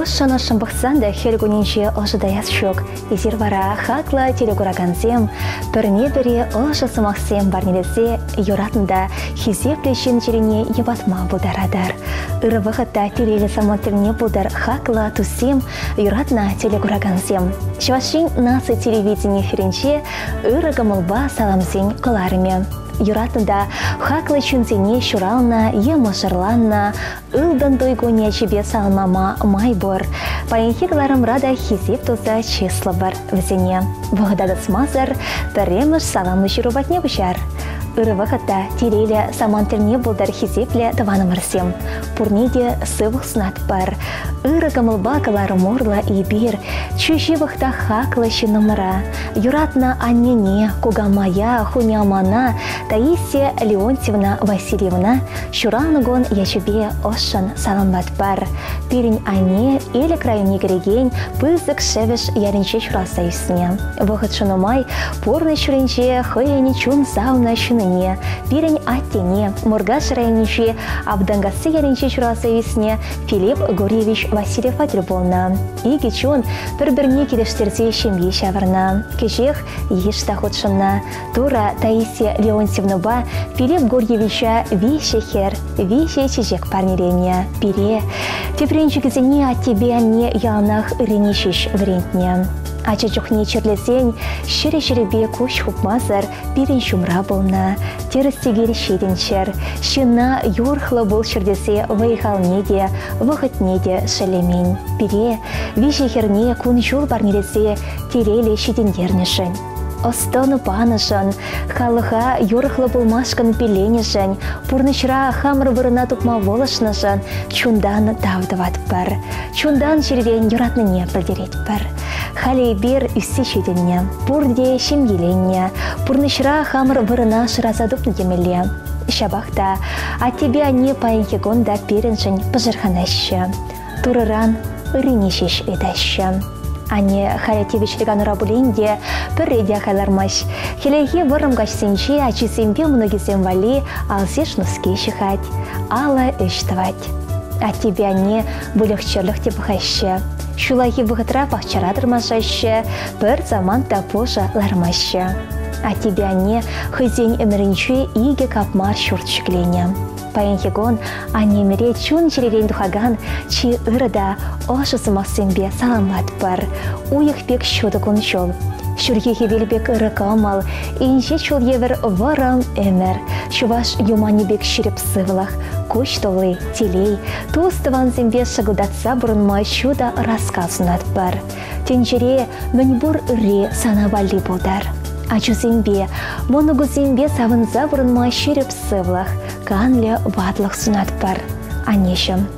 Ошана шамбахсанда хельгунинче ожидаяс шок. Изир вара хакла телегураганзем, перне-бере оша самахсем барнелесе юратында хизеплешен жерине ебатма бударадар. Ырывахата тиреле самонтерне будар хакла тусем юратна телегураганзем. Швашин насы телевидение ференче ырыгамылба саламзен кыларыме. Юратында хакла чунзене шурална, емошырланна, ылдан дойгоне чебе салмама майбор. Паенхигларым рада хизеп тоза число бар везене. Вғадады смазар, таремыш саламы жирубатне бішар. Ырывақытта тиреле самантерне болдар хизепле таванымырсем. Пурнеде сывық снат бар. Ырыгамылба калары морла и бир. Чужевықта хакла шинымыра. Юратна аннене, кугамая, хунямана, Таисия Леонтьевна Васильевна шуралныгон яшебе ошан саламбат бар. Пирень ане или крайне грегень пызык шевеш яренче шураса юсне. Вохот шунумай порны шуренче хыяни чун сауна шуныне. Пирень аттене мургаш райниче абдангасы яренче шураса юсне Филипп Гурьевич Васильев атриболна. Иги чун бір-бірне келештерзе шемге шаварна. Кежех еш тахотшынна. Тура Таисия Леонтьевна ба Филипп Гурьевича вище хер, вище чижек парнерене. Пире, тепренчикізіне от тебе не ялнах ренешиш врентне. Ача чухне черлесень, шире-ширебе куш хупмазар, пирен шумра болна. Терістегер шеденчер, шына юрхлы бол шердесе вайхал неде, вғыт неде шелемень. Пире, вище херне кун жул парнересе тереле шеденгернешін. Остону панышын, халыха юрхлы булмашкан пеленешін, пурнышра хамыр вырына тупма волышнышын, чундан давдыват бар. Чундан жерден юратныне білдерет бар. Халей бер үссе шеденне, пурде шемгеленне, пурнышра хамыр вырына шыразадупны демеле. Шабахта, а тебе не паенхегонда переншін пыжырханаща. Турыран ырынешеш эдаща. Ане хаятевичлиган рабулинде передя халармаш. Хелеге вырымгаш сенче ачисембе многисем вали алсеш нуске шихать, ала ыштывать. А тебе не булехчерлых те бахаще. Шулахи выгатра пахчарадыр машаще, пер заман тапоша лармаще. А тебе не хызень эмеринче иге капмар шуртчиклене. Паенхегон анемере чун черерен духаган, чи ырыда ошы сымақсенбе саламат бар. Уйық бек шуды күн шол. Шүргеге велбек ыры калмал, инже чол евер варам эмер. Шуваш юмани бек ширіп сывылах, көш толы, телей, туыстыван зембе шагылдатса бұрынмай шуда рассказынат бар. Тенжере мөнбур ре санавали болдар. Ачусембе, монугузембе савынза бұрынмай ширіп сывылах, канле вадлық сунат бар. Анешім.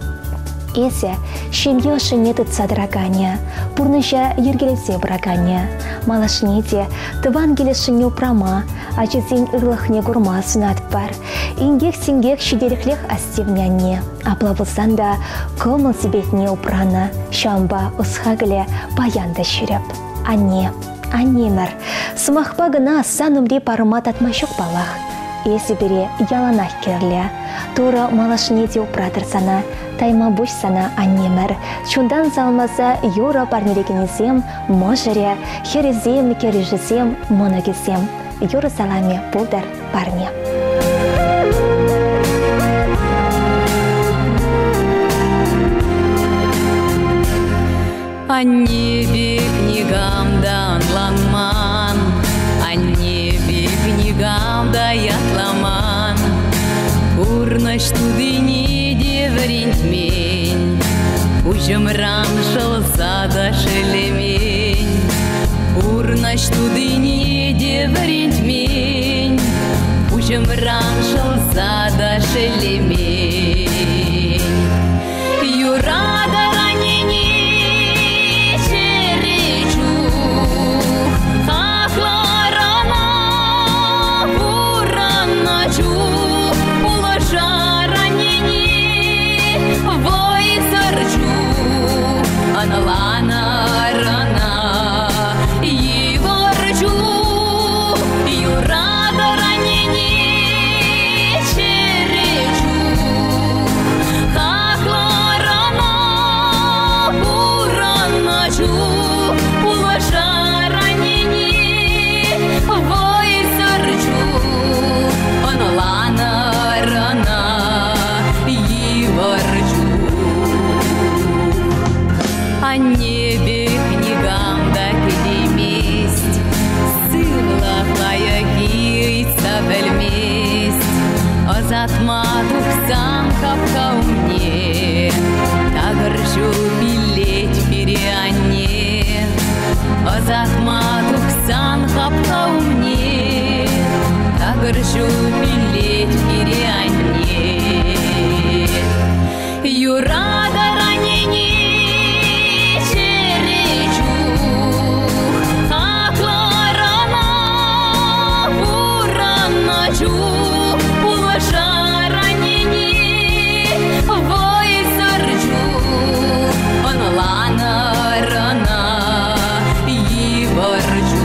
Эсе, шемге ошыне тытса дырагане, пурныша ергелесе брагане. Малашнеде, тыван келешіне упрама, ачызен ырлықне гурма сунат бар. Ингек-сингек шидеріклех астевняне, аплавылсан да көмыл себетне упрана, шамба ұсхагіле баянда ширеп. Анемір, сымақпа гына санымре парымат атмашық балақ. Эсі бере яланақ керлі. Тура малашнеде упрадыр сана, тайма буш сана анемір. Чундан залмаза юра парнерегенезем, можыре, херезем, кережезем, моногезем. Юра саламе болдар парне. Аннебе книгамдан лангман, аннебе книгамда ятламан. Урнаш тудыне деврентмень, ужымран шылса да шелемень. Урнаш тудыне деврентмень, ужымран шылса да шелемень. Юрада ранене Аналана рана, Егорчу, Юрада ранене черечу. небе книгам да кедеместь, сыллахлая кийца белместь, озатма тухсан капка умне, тагыржу билет переанне, озатма тухсан капка умне, тагыржу билет переанне. Юрада ранение черечу, акларана бураначу, улаша ранение вой сарчу, онлана рана иварчу.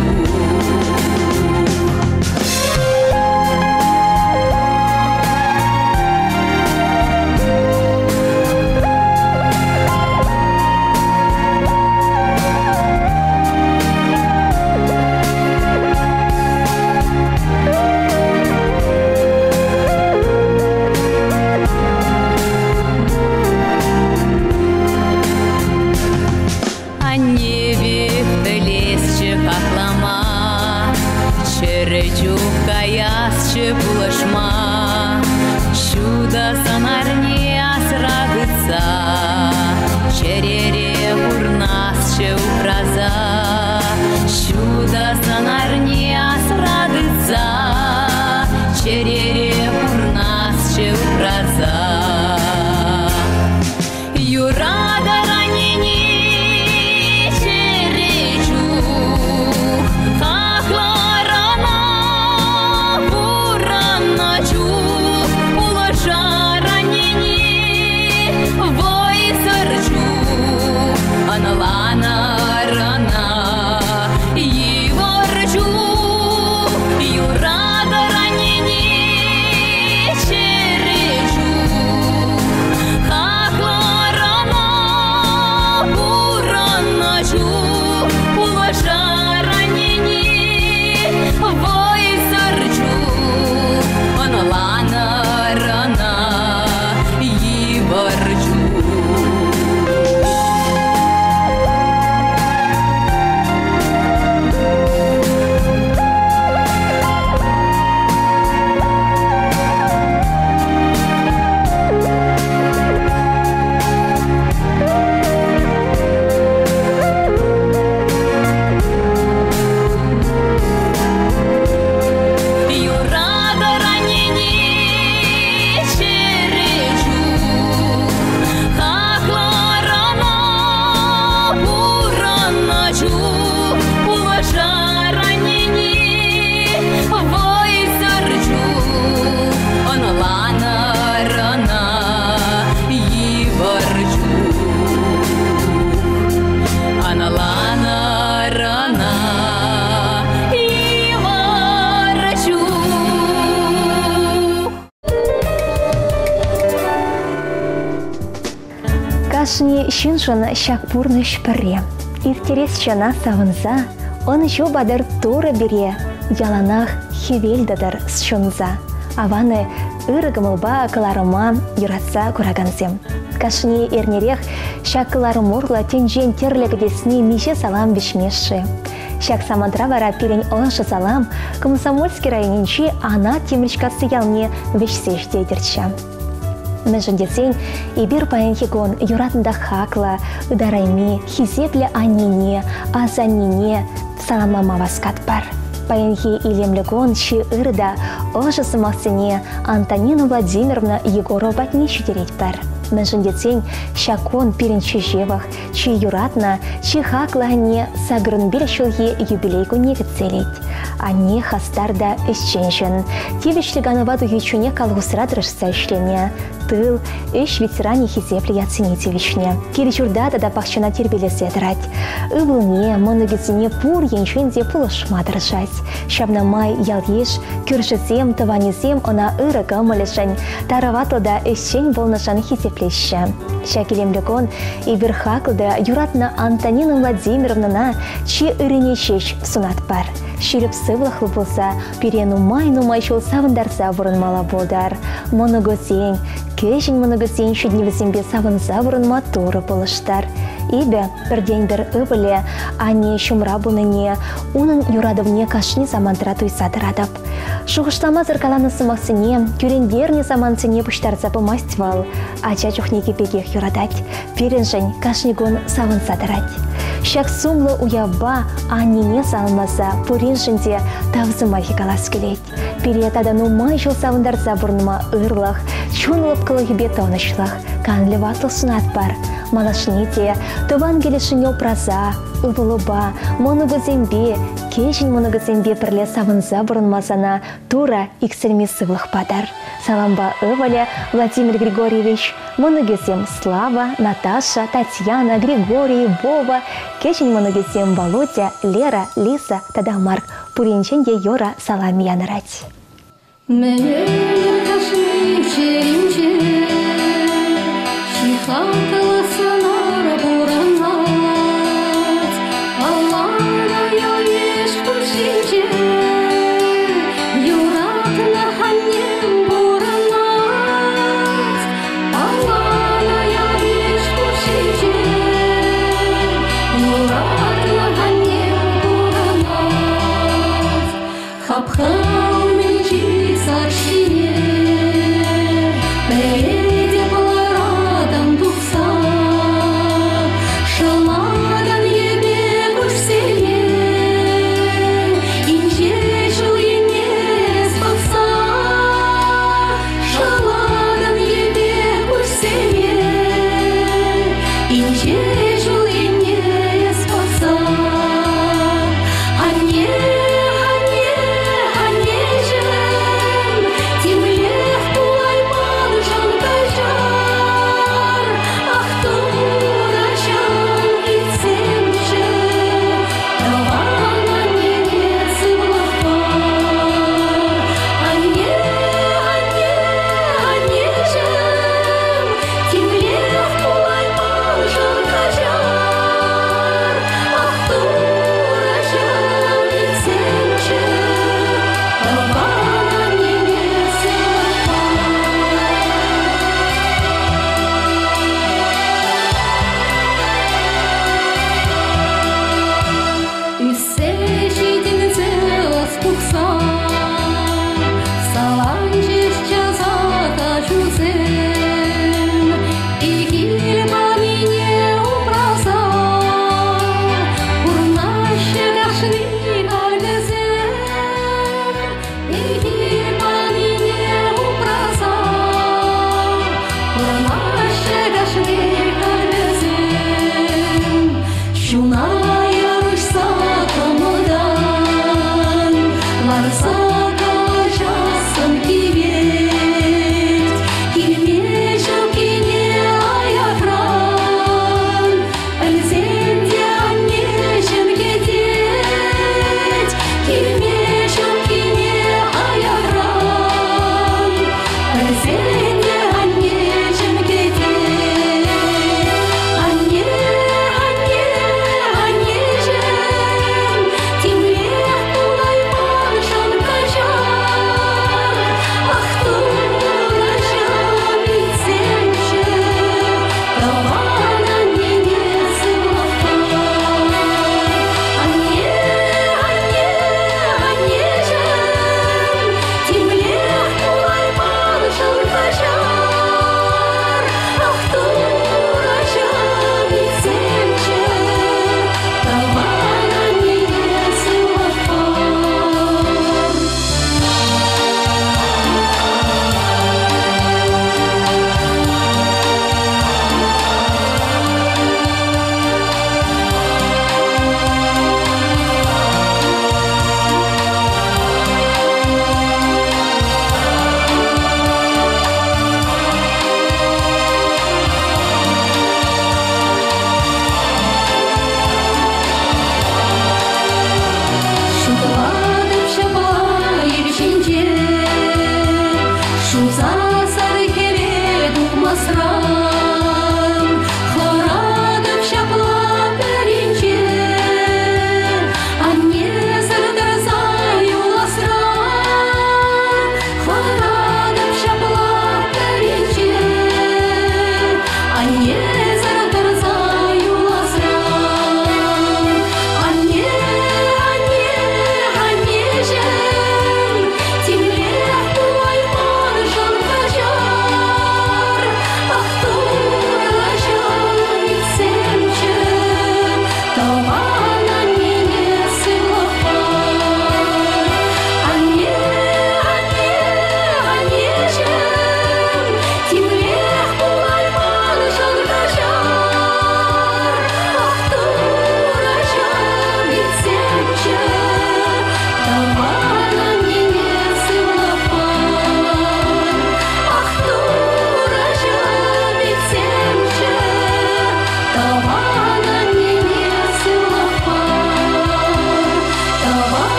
Булашма, чудо санарне асрагыца, черере урнасче упраза, чудо санарне асрагыца, черере урнасче упраза. Юрада ранение черечу, улаша ранение вой сарчу, аналана рана иварчу. Юрада ранение черечу, хакларана бураначу, улаша ранение вой сарчу, аналана рана иварчу. Кашни шиншын шакпурны шпыре. Иртерес чана савынза, он еще бадыр туры бере, яланах хевельдадыр сшынза. Аваны ырыгымылба кыларыма юратса кураганзем. Кашни эрнерех шакылары мурла тенжен терлек десни мише салам бишмешши. Шак самантра вара пирень олашы салам, Комсомольский районинчи ана темричкасы ялне вешсеш дейдерча. Межен десень и бир паенхигон юратында хакла, дарайми, хизепле анине, азанине, саламлама васкат бар. Паенхи илемлегон чи ырда, ожысы мақсене Антонина Владимировна Егорова батни шүтерет бар. Межен десень шакон пиренчи жевах, чи юратна, чи хакла не сагрын бір шылге юбилейку негіт целет. Анне хастарда исченшен. Тивишлиганова дуючуне калгусрадырышса ішлене. Тыл, иш ветеране хизепле яценитевичне. Киричурдада да пахчана тербелесе драть. Ывылне, моногезине пур енченде пулышмадыржать. Шабнамай ялеш, кюршезем, таванезем она ырыга малешень. Тараватлда исчень волнашан хизеплеще. Шакелемлегон и верхаклда юратна Антонина Владимировна чи ырынешеш сунат бар. Ширіп сывлахлы болса, пирену май шол савындарса вұрынмала болдар. Моногозен, кешін моногозен шүдневізембе савынса вұрынма торы болыштар. Ибе бірден бір өвілі, ане шумра бұныне, оның юрадывне кашни замандыра туйсадырадып. Шуғышлама зыркаланы сымақсыне, күрендерне замансыне пұштарза бұмастывал, ача чухнеге бегех юрадать, перенжен кашнигон савынсадырать. Шак сумлы уяба аннене салмаса, пуринженде тавзыма хикалас келет. Перед адану май жыл савындарза бұрныма ырлах, чунлып кылығы тонышлах, канлы ватлы сунат бар. Малашните, тован келешіне опраза, ұбылыба, монығы зембе, кешін монығы зембе бірле савынза бұрынмазана тура иксерме сывлық падар. Саламба ывале Владимир Григорьевич, монығы зем Слава, Наташа, Татьяна, Григорий, Вова, кешін монығы зем Володя, Лера, Лиса, Тадамарк, пуринчен де Йора салам янырать.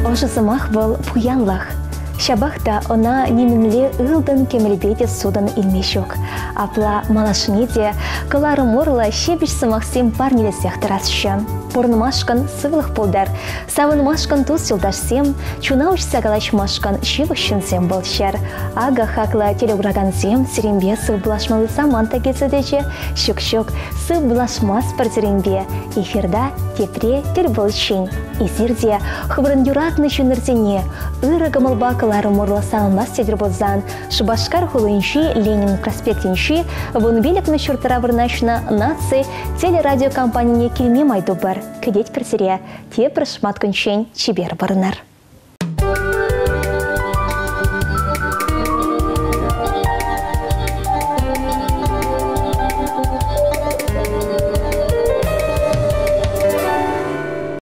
ошысымах был пуянлах. Шабахта она немемле ылдын кемелбеде судан илмешок. Апла малашнеде кылары морла щебеш сымахсем парнелесех тарасшы. Порнымашкан сывлых полдар, савынмашкан туз юлдашсем, чунауш сагалашмашкан шивышшынсем болшар. Ага хакла телеграгансем сирембе сывблашмалы саманта кезедече, щук-щук сывблашмас пар сирембе. Эфирда тепре терболщин. Изирде хвырын юратны чунырзене, ыры гамалба кылары морла салмас тедербозан, Шубашкар хулынши Ленин проспектинши, вон великны чуртара вырнашна нации телерадиокомпанияне келме майду бар. Кедет персере, те прошмат кончень чибер барынар.